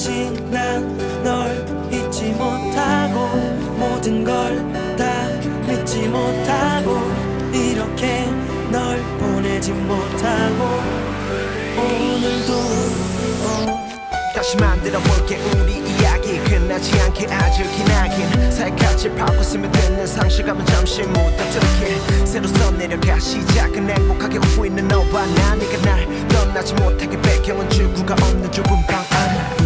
지난 널 잊지 못하고 모든 걸 다 믿지 못하고 이렇게 널 보내지 못하고 오늘도 다시 만들어 볼게 우리 이야기 끝나지 않게 아주 기나긴 살갗을 파고 스며 듣는 상실감은 잠시 묻어들게 새로 써내려가 시작은 행복하게 웃고 있는 너와 나 네가 날 떠나지 못하게 배경은 출구가 없는 좁은 방 안에